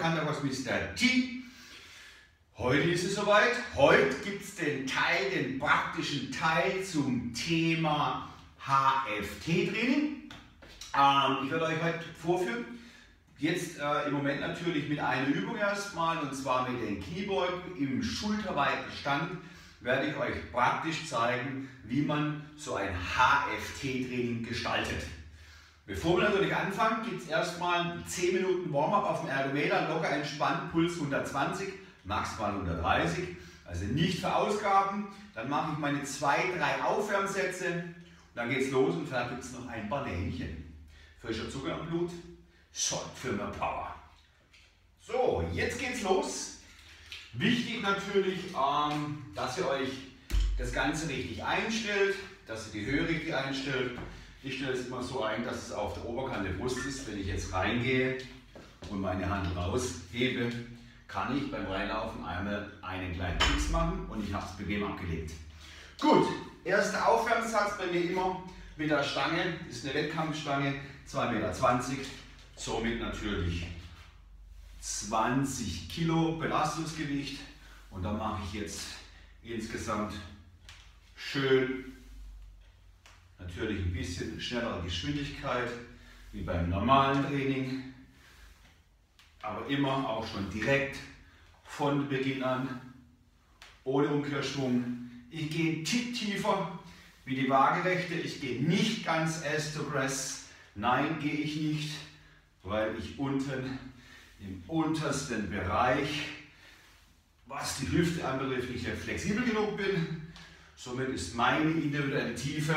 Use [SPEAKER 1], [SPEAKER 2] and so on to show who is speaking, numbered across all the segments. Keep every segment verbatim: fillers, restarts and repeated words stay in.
[SPEAKER 1] bekannt auch als Mister T. Heute ist es soweit. Heute gibt es den Teil, den praktischen Teil zum Thema H F T-Training. Ähm, ich werde euch heute vorführen. Jetzt äh, im Moment natürlich mit einer Übung erstmal, und zwar mit den Kniebeugen im schulterweiten Stand werde ich euch praktisch zeigen, wie man so ein H F T-Training gestaltet. Bevor wir natürlich anfangen, gibt es erstmal zehn Minuten Warm-up auf dem Ergometer, locker entspannt, Puls hundertzwanzig, maximal hundertdreißig, also nicht verausgaben. Dann mache ich meine zwei, drei Aufwärmsätze und dann geht es los und vielleicht gibt es noch ein Banänchen. Frischer Zucker im Blut sorgt für mehr Power. So, jetzt geht's los. Wichtig natürlich, ähm, dass ihr euch das Ganze richtig einstellt, dass ihr die Höhe richtig einstellt. Ich stelle es immer so ein, dass es auf der Oberkante Brust ist. Wenn ich jetzt reingehe und meine Hand raushebe, kann ich beim Reinlaufen einmal einen kleinen Fix machen und ich habe es bequem abgelegt. Gut, erster Aufwärmsatz bei mir immer mit der Stange, ist eine Wettkampfstange, zwei Meter zwanzig, somit natürlich zwanzig Kilo Belastungsgewicht, und da mache ich jetzt insgesamt schön natürlich ein bisschen schnellere Geschwindigkeit wie beim normalen Training, aber immer auch schon direkt von Beginn an, ohne Umkehrschwung. Ich gehe einen Tick tiefer wie die Waagerechte, ich gehe nicht ganz Ass to Press, nein, gehe ich nicht, weil ich unten im untersten Bereich, was die Hüfte anbetrifft, nicht flexibel genug bin. Somit ist meine individuelle Tiefe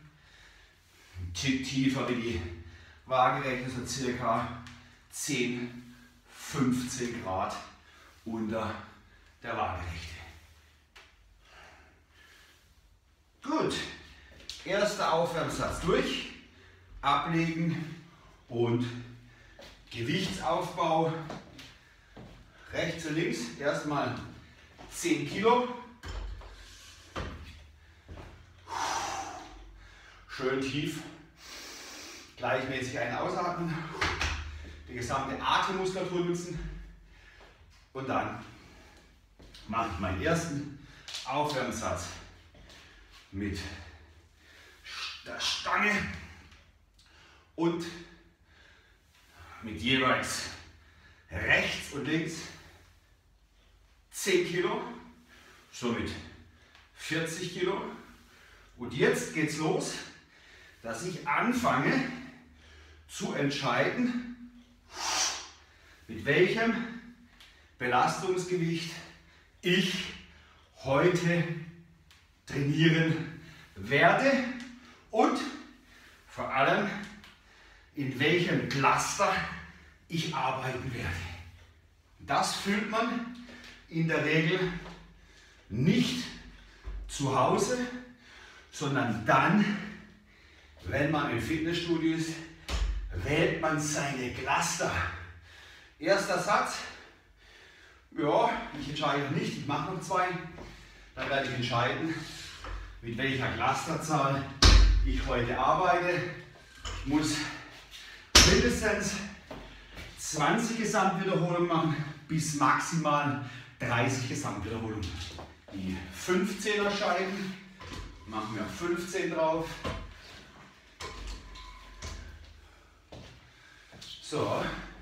[SPEAKER 1] ein Tick tiefer wie die Waagerechte, so circa zehn, fünfzehn Grad unter der Waagerechte. Gut, erster Aufwärmsatz durch, ablegen und Gewichtsaufbau rechts und links. Erstmal zehn Kilo. Schön tief, gleichmäßig ein- ausatmen, die gesamte Atemmuskulatur nutzen, und dann mache ich meinen ersten Aufwärmsatz mit der Stange und mit jeweils rechts und links zehn Kilo, somit vierzig Kilo. Und jetzt geht's los, dass ich anfange zu entscheiden, mit welchem Belastungsgewicht ich heute trainieren werde und vor allem in welchem Cluster ich arbeiten werde. Das fühlt man in der Regel nicht zu Hause, sondern dann, wenn man im Fitnessstudio ist, wählt man seine Cluster. Erster Satz, ja, ich entscheide noch nicht, ich mache noch zwei, dann werde ich entscheiden, mit welcher Clusterzahl ich heute arbeite. Ich muss mindestens zwanzig Gesamtwiederholungen machen, bis maximal dreißig Gesamtwiederholungen. Die fünfzehner Scheiben machen wir fünfzehn drauf. So,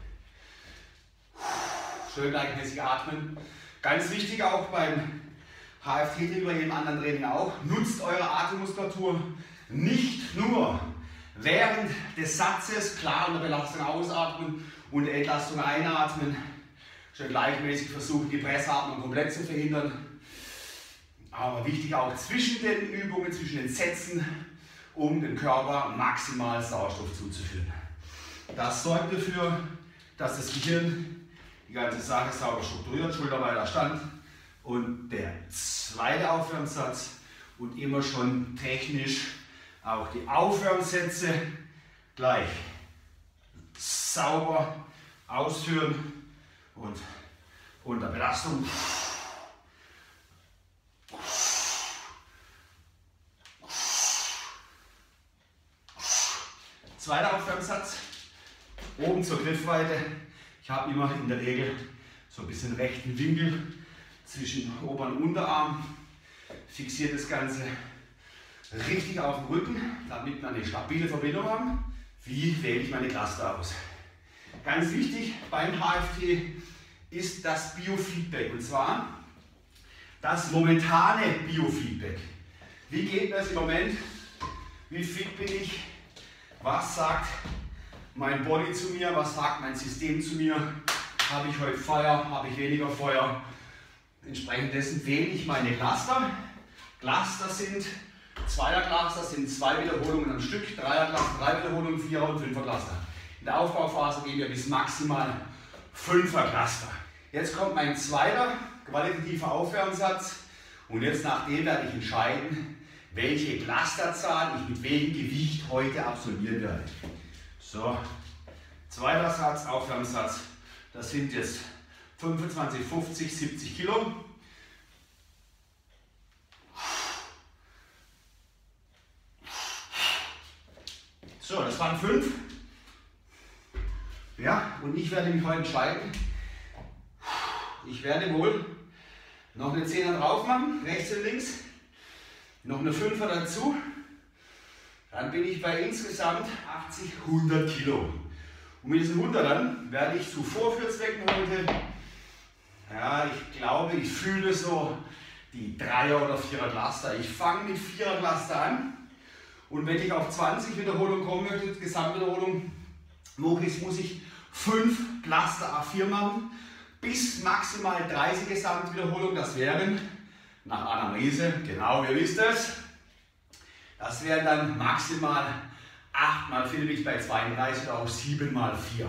[SPEAKER 1] schön gleichmäßig atmen. Ganz wichtig auch beim H F T-Training, bei jedem anderen Training auch, nutzt eure Atemmuskulatur nicht nur während des Satzes, klar unter Belastung ausatmen und der Entlastung einatmen, schön gleichmäßig versuchen, die Pressatmung komplett zu verhindern. Aber wichtig auch zwischen den Übungen, zwischen den Sätzen, um dem Körper maximal Sauerstoff zuzuführen. Das sorgt dafür, dass das Gehirn die ganze Sache sauber strukturiert, schulterweiter Stand, und der zweite Aufwärmsatz und immer schon technisch auch die Aufwärmsätze gleich sauber ausführen und unter Belastung. Zweiter Aufwärmsatz, oben zur Griffweite. Ich habe immer in der Regel so ein bisschen rechten Winkel zwischen Ober- und Unterarm. Fixiere das Ganze richtig auf den Rücken, damit wir eine stabile Verbindung haben. Wie wähle ich meine Cluster aus? Ganz wichtig beim H F T ist das Biofeedback, und zwar das momentane Biofeedback. Wie geht das im Moment? Wie fit bin ich? Was sagt mein Body zu mir? Was sagt mein System zu mir? Habe ich heute Feuer? Habe ich weniger Feuer? Entsprechend dessen wähle ich meine Cluster. Cluster sind, Zweier-Cluster sind zwei Wiederholungen am Stück, Dreier-Cluster drei Wiederholungen, Vierer- und Fünfer-Cluster. In der Aufbauphase gehen wir bis maximal Fünfer-Cluster. Jetzt kommt mein zweiter qualitativer Aufwärmsatz und jetzt nach dem werde ich entscheiden, welche Clusterzahl ich mit welchem Gewicht heute absolvieren werde. So, zweiter Satz, Aufwärmsatz, das sind jetzt fünfundzwanzig, fünfzig, siebzig Kilo. So, das waren fünf. Ja, und ich werde mich heute entscheiden. Ich werde wohl noch eine Zehner drauf machen, rechts und links. Noch eine Fünfer dazu. Dann bin ich bei insgesamt achtzig, hundert Kilo. Und mit diesen hundert werde ich zu Vorführzwecken heute, ja, ich glaube, ich fühle so die Dreier- oder Vierer-Cluster. Ich fange mit Vierer-Cluster an. Und wenn ich auf zwanzig Wiederholungen kommen möchte, Gesamtwiederholung, muss ich fünf Cluster A vier machen, bis maximal dreißig Gesamtwiederholungen. Das wären, nach Anamnese, genau, ihr wisst es, das wären dann maximal acht mal vier, bin ich bei zweiunddreißig oder auch sieben mal vier.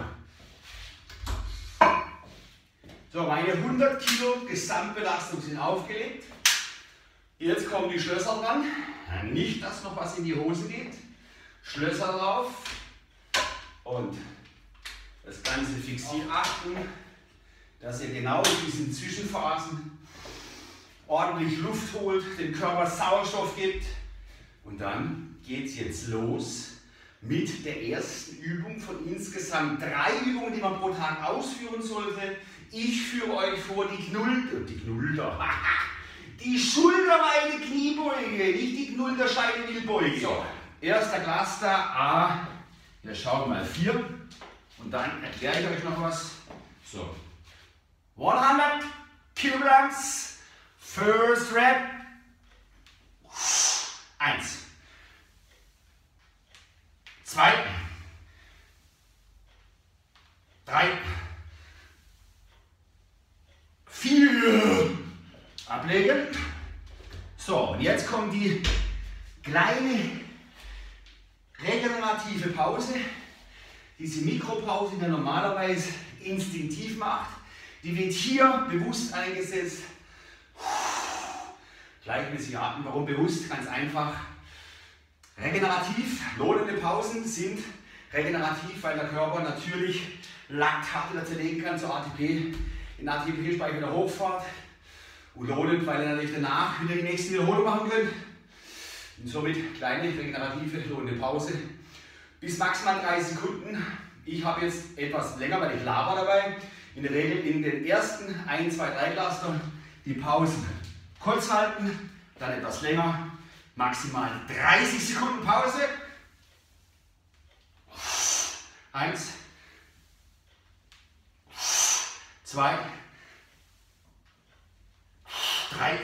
[SPEAKER 1] So, meine hundert Kilo Gesamtbelastung sind aufgelegt. Jetzt kommen die Schlösser dran. Nicht, dass noch was in die Hose geht. Schlösser drauf und das Ganze fixieren. Achten, dass ihr genau in diesen Zwischenphasen ordentlich Luft holt, dem Körper Sauerstoff gibt. Und dann geht es jetzt los mit der ersten Übung von insgesamt drei Übungen, die man pro Tag ausführen sollte. Ich führe euch vor die Knulder, die Knulder, die Schulterweite Kniebeuge, nicht die Knulderscheide-Wildbeuge. So, erster Cluster A, wir schauen mal vier und dann erkläre ich euch noch was. So, hundert Kilograms, first rep, eins, zwei, drei, vier, ablegen. So, und jetzt kommt die kleine regenerative Pause, diese Mikropause, die man normalerweise instinktiv macht, die wird hier bewusst eingesetzt. Gleichmäßig atmen. Warum bewusst? Ganz einfach. Regenerativ, lohnende Pausen sind regenerativ, weil der Körper natürlich Laktat wieder zerlegen kann zur A T P, in A T P-Speicher wieder hochfahrt. Und lohnend, weil ihr natürlich danach wieder die nächste Wiederholung machen könnt. Und somit kleine regenerative, lohnende Pause. Bis maximal dreißig Sekunden. Ich habe jetzt etwas länger, weil ich laber dabei. In der Regel in den ersten ein, zwei, drei Cluster die Pausen kurz halten, dann etwas länger, maximal dreißig Sekunden Pause. Eins, zwei, drei,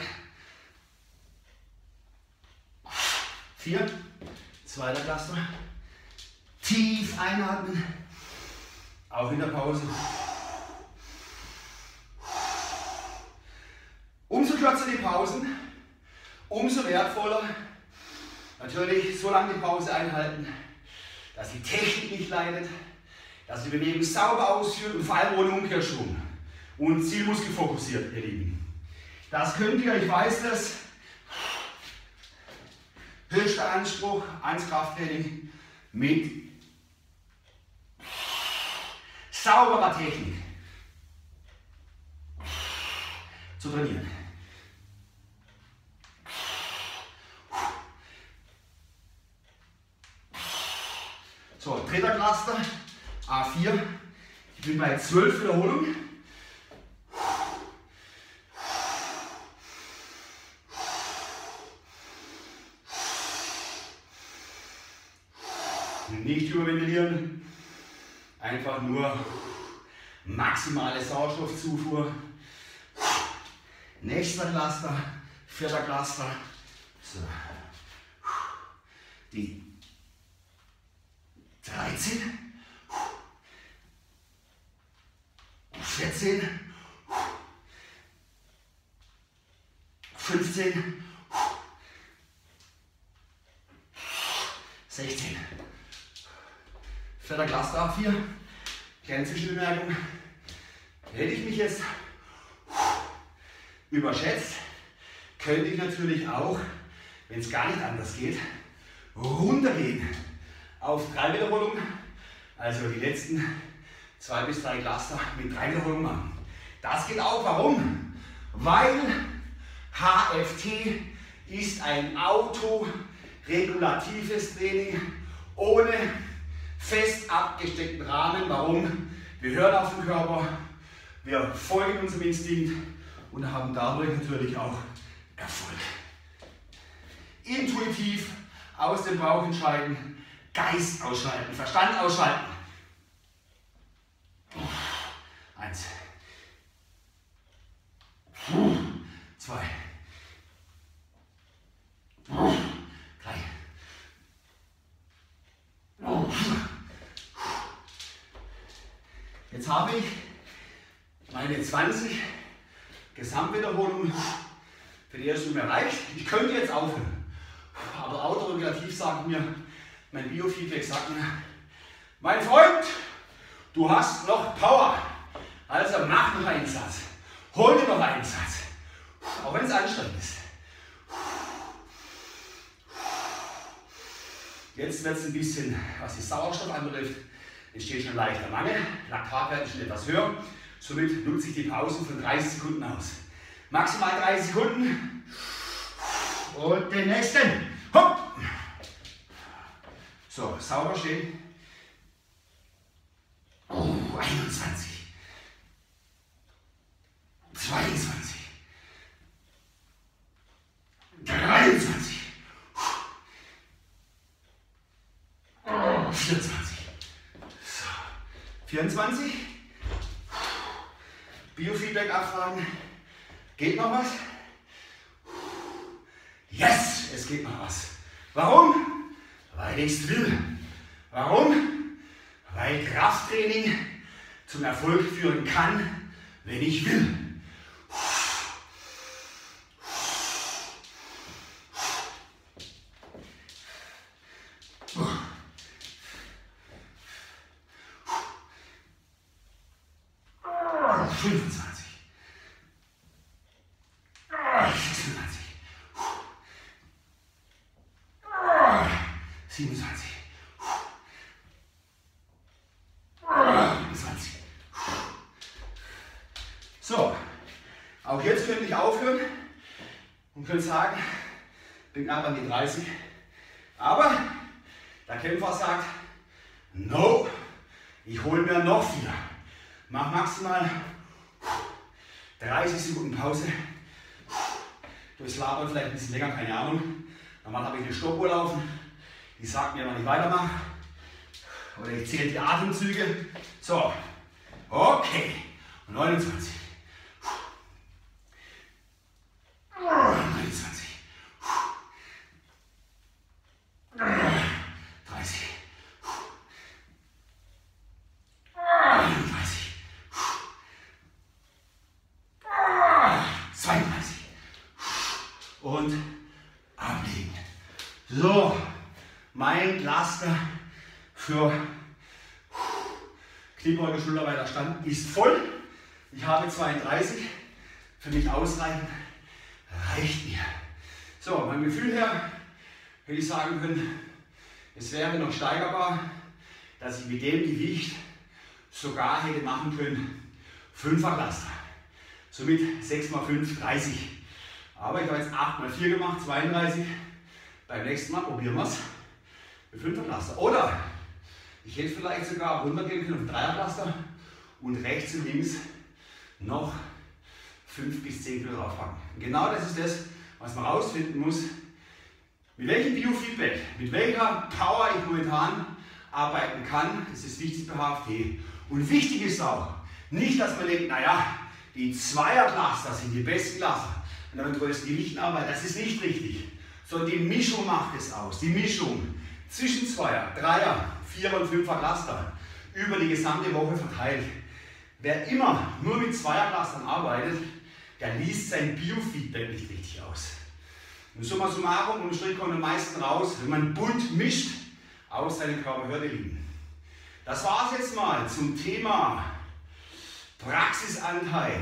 [SPEAKER 1] vier, zweiter Cluster. Tief einatmen, auch in der Pause. Umso kürzer die Pausen, umso wertvoller. Natürlich so lange die Pause einhalten, dass die Technik nicht leidet, dass die Bewegung sauber ausführt und vor allem ohne Umkehrschwung und zielmuskelfokussiert, ihr Lieben. Das könnt ihr, ich weiß das. Höchster Anspruch ans Krafttraining mit sauberer Technik zu trainieren. So, dritter Cluster, A vier. bin bei zwölf Wiederholungen. Nicht überventilieren, einfach nur maximale Sauerstoffzufuhr. Nächster Cluster, vierter Cluster. So. Die dreizehn, vierzehn, fünfzehn, sechzehn. Vierter Cluster, vier. Kleine Zwischenbemerkung. Hätte ich mich jetzt überschätzt, könnte ich natürlich auch, wenn es gar nicht anders geht, runtergehen auf drei Wiederholungen, also die letzten zwei bis drei Cluster mit drei Wiederholungen machen. Das geht auch. Warum? Weil H F T ist ein autoregulatives Training ohne fest abgesteckten Rahmen. Warum? Wir hören auf den Körper, wir folgen unserem Instinkt und haben dadurch natürlich auch Erfolg. Intuitiv aus dem Bauch entscheiden, Geist ausschalten, Verstand ausschalten. Eins. Zwei. Drei. Jetzt habe ich meine zwanzig Gesamtwiederholungen für die erste Runde erreicht. Ich könnte jetzt aufhören, aber autoregulativ sagt mir, mein Biofeedback sagt mir, mein Freund, du hast noch Power, also mach noch einen Satz, hol dir noch einen Satz, auch wenn es anstrengend ist. Jetzt wird es ein bisschen, was die Sauerstoff anbetrifft, entsteht schon leichter Mangel, Laktatwert ist schon etwas höher, somit nutze ich die Pausen von dreißig Sekunden aus. Maximal dreißig Sekunden und den nächsten. Hopp. So, sauber stehen. Oh, einundzwanzig. zweiundzwanzig. dreiundzwanzig. Oh, vierundzwanzig. So, vierundzwanzig. Biofeedback abfragen. Geht noch was? Yes, es geht noch was. Warum? Weil ich es will. Warum? Weil Krafttraining zum Erfolg führen kann, wenn ich will. fünfundzwanzig. sechsundzwanzig. siebenundzwanzig. achtundzwanzig. So, auch jetzt könnte ich aufhören und könnte sagen, bin knapp an die dreißig. Aber der Kämpfer sagt, no, ich hole mir noch vier. Mach maximal dreißig Sekunden Pause. Durchs Labern vielleicht ein bisschen länger, keine Ahnung. Normal habe ich eine Stoppuhr laufen, die sagt mir, wann ich weitermache. Oder ich zähle die Atemzüge. So, okay. neunundzwanzig. neunundzwanzig. dreißig. einunddreißig. zweiunddreißig. Und ablegen. So, mein Cluster für Kniebeuge, Schulterbeuger, Stand ist voll. Ich habe zweiunddreißig. Für mich ausreichend. Reicht mir. So, mein Gefühl her hätte ich sagen können, es wäre noch steigerbar, dass ich mit dem Gewicht sogar hätte machen können fünfer Cluster. Somit sechs mal fünf, dreißig. Aber ich habe jetzt acht mal vier gemacht, zweiunddreißig. Beim nächsten Mal probieren wir es mit fünfer Cluster. Oder ich hätte vielleicht sogar runtergehen können auf dreier Cluster und rechts und links noch fünf bis zehn Kilo draufpacken. Genau das ist das, was man herausfinden muss, mit welchem Biofeedback, mit welcher Power ich momentan arbeiten kann. Das ist wichtig bei H F T. Und wichtig ist auch, nicht, dass man denkt, naja, die Zweiercluster sind die besten Cluster und damit größten Gewichten arbeiten. Das ist nicht richtig. Sondern die Mischung macht es aus. Die Mischung zwischen Zweier, Dreier, Vierer und Fünfer Cluster über die gesamte Woche verteilt. Wer immer nur mit Zweierclustern arbeitet, der liest sein Biofeedback nicht richtig aus. Und summa summarum, und Strich kommt am meisten raus, wenn man bunt mischt, aus seinen Körperhürde liegen. Das war es jetzt mal zum Thema Praxisanteil,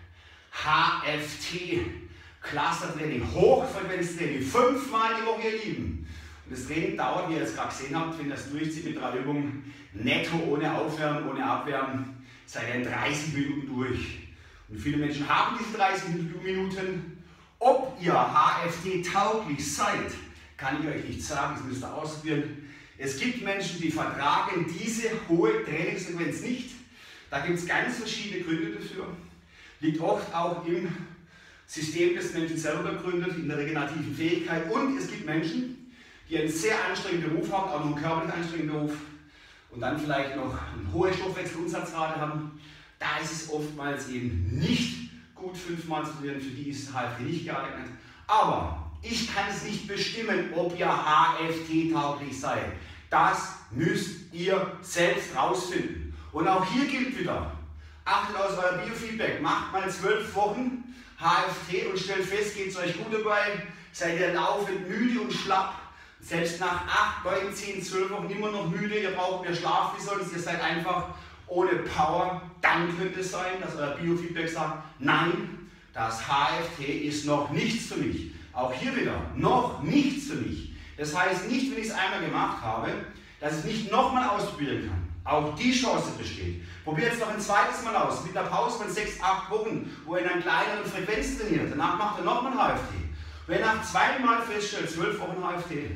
[SPEAKER 1] H F T, Clustertraining, Hochfrequenztraining, fünfmal die Woche, ihr Lieben. Und das Training dauert, wie ihr jetzt gerade gesehen habt, wenn das durchzieht mit drei Übungen, netto ohne Aufwärmen, ohne Abwärmen, seid ihr in dreißig Minuten durch. Und viele Menschen haben diese dreißig Minuten. Ob ihr H F T tauglich seid, kann ich euch nicht sagen, das müsst ihr ausprobieren. Es gibt Menschen, die vertragen diese hohe Trainingssequenz nicht. Da gibt es ganz verschiedene Gründe dafür. Liegt oft auch im System des Menschen selber begründet, in der regenerativen Fähigkeit. Und es gibt Menschen, die einen sehr anstrengenden Beruf haben, auch noch einen körperlich anstrengenden Beruf und dann vielleicht noch eine hohe Stoffwechselumsatzrate haben. Da ist es oftmals eben nicht gut, fünfmal zu trainieren, für die ist H F T nicht geeignet. Aber ich kann es nicht bestimmen, ob ihr H F T tauglich seid. Das müsst ihr selbst rausfinden. Und auch hier gilt wieder, achtet auf euer Biofeedback, macht mal zwölf Wochen H F T und stellt fest, geht es euch gut dabei, seid ihr laufend müde und schlapp, selbst nach acht, neun, zehn, zwölf Wochen immer noch müde, ihr braucht mehr Schlaf wie sonst, ihr seid einfach ohne Power, dann könnte es sein, dass euer Biofeedback sagt, nein, das H F T ist noch nichts für mich. Auch hier wieder, noch nichts für mich. Das heißt nicht, wenn ich es einmal gemacht habe, dass ich nicht nochmal ausprobieren kann. Auch die Chance besteht. Probiert es noch ein zweites Mal aus, mit einer Pause von sechs, acht Wochen, wo ihr in einer kleineren Frequenz trainiert. Danach macht ihr nochmal H F T. Wenn ihr nach zweitem Mal feststellt, zwölf Wochen H F T,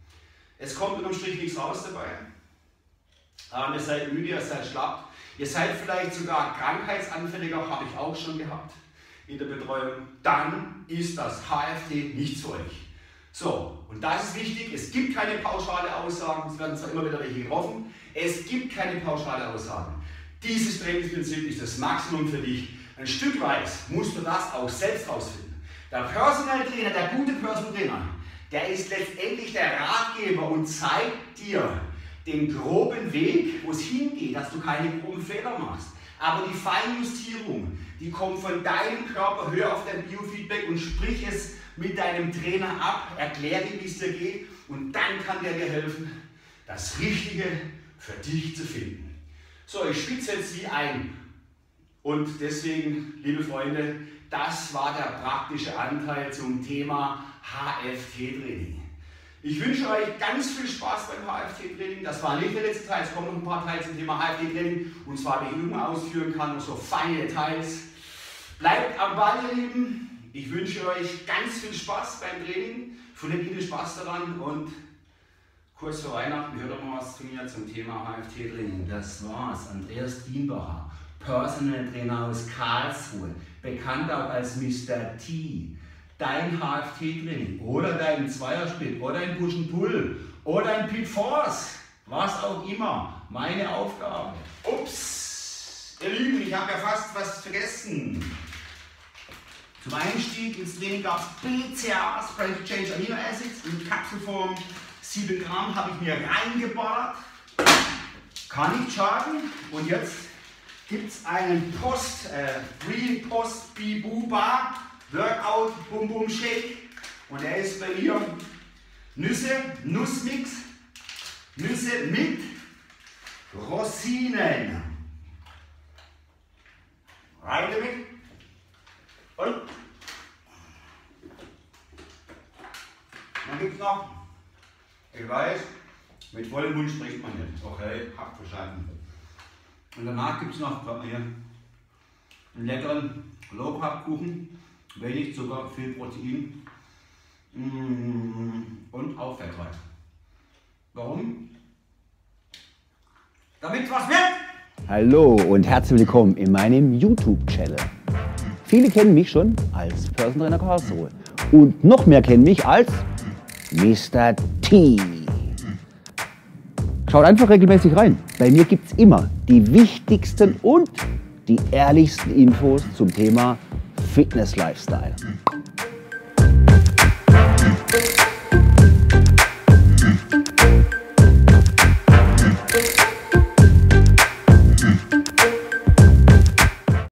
[SPEAKER 1] es kommt unterm Strich nichts raus dabei. Ähm, ihr seid müde, ihr seid schlapp. Ihr seid vielleicht sogar krankheitsanfälliger, habe ich auch schon gehabt in der Betreuung. Dann ist das H F T nichts für euch. So, und das ist wichtig, es gibt keine pauschale Aussagen, es werden zwar immer wieder welche getroffen, es gibt keine pauschale Aussagen. Dieses Trainingsprinzip ist das Maximum für dich. Ein Stück weit musst du das auch selbst rausfinden. Der Personal Trainer, der gute Personal Trainer, der ist letztendlich der Ratgeber und zeigt dir den groben Weg, wo es hingeht, dass du keine groben Fehler machst. Aber die Feinjustierung, die kommt von deinem Körper, hör auf dein Biofeedback und sprich es mit deinem Trainer ab, erkläre ihm, wie es dir geht und dann kann der dir helfen, das Richtige für dich zu finden. So, ich spitze jetzt Sie ein und deswegen, liebe Freunde, das war der praktische Anteil zum Thema H F T-Training. Ich wünsche euch ganz viel Spaß beim H F T-Training. Das war nicht der letzte Teil, es kommen noch ein paar Teile zum Thema H F T-Training und zwar, wie ich Übungen ausführen kann und so feine Details. Bleibt am Ball, ihr Lieben. Ich wünsche euch ganz viel Spaß beim Training, findet Ihnen Spaß daran und kurz vor Weihnachten hört doch mal was von mir zum Thema H F T-Training. Das war's, Andreas Dienbacher, Personal Trainer aus Karlsruhe, bekannt auch als Mister T. Dein H F T-Training oder dein Zweiersplit oder ein Push and Pull oder ein Pit Force, was auch immer, meine Aufgabe. Ups, ihr Lieben, ich habe ja fast was vergessen. Zum Einstieg ins Training gab es B C A As, Brain Change Amino Acids, in Kapselform, sieben Gramm habe ich mir reingeballert, kann nicht schaden. Und jetzt gibt es einen Post, äh, Green Post Bibu Bar Workout Bum Bum Shake und er ist bei mir Nüsse, Nussmix, Nüsse mit Rosinen. Rein damit. Und dann gibt es noch, ich weiß, mit vollem Mund spricht man nicht. Okay, habt verstanden. Und danach gibt es noch hier einen leckeren Low Carb Kuchen, wenig Zucker, viel Protein und auch fettreich. Warum? Damit was wird!
[SPEAKER 2] Hallo und herzlich willkommen in meinem YouTube-Channel. Viele kennen mich schon als Personal Trainer Karlsruhe und noch mehr kennen mich als Mister T. Schaut einfach regelmäßig rein. Bei mir gibt es immer die wichtigsten und die ehrlichsten Infos zum Thema Fitness-Lifestyle.